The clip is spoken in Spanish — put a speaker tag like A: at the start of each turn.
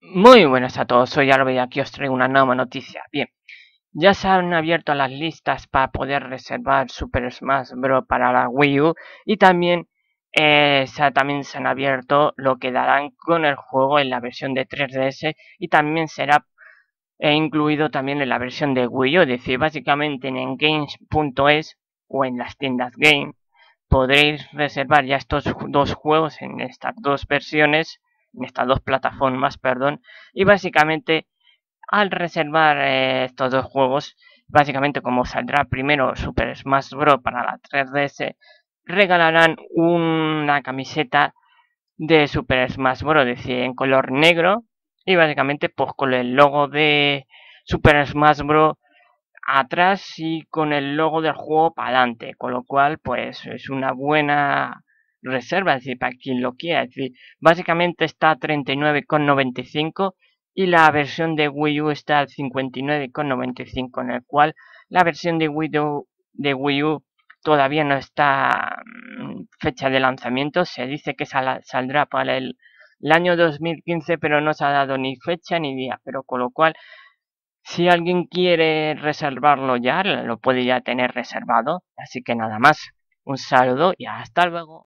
A: Muy buenas a todos, soy Arbe y aquí os traigo una nueva noticia. Bien, ya se han abierto las listas para poder reservar Super Smash Bros. Para la Wii U y también, también se han abierto lo que darán con el juego en la versión de 3DS y también será incluido también en la versión de Wii U, es decir, básicamente en games.es o en las tiendas Game podréis reservar ya estos dos juegos en estas dos versiones, en estas dos plataformas, perdón, y básicamente al reservar estos dos juegos, básicamente como saldrá primero Super Smash Bros. Para la 3DS, regalarán una camiseta de Super Smash Bros. Es decir, en color negro y básicamente pues con el logo de Super Smash Bros. Atrás y con el logo del juego para adelante, con lo cual pues es una buena reserva, es decir, para quien lo quiera, es decir, básicamente está a 39,95 y la versión de Wii U está a 59,95, en el cual la versión de Wii U todavía no está fecha de lanzamiento, se dice que saldrá para el año 2015, pero no se ha dado ni fecha ni día, pero con lo cual si alguien quiere reservarlo ya, lo puede ya tener reservado. Así que nada más. Un saludo y hasta luego.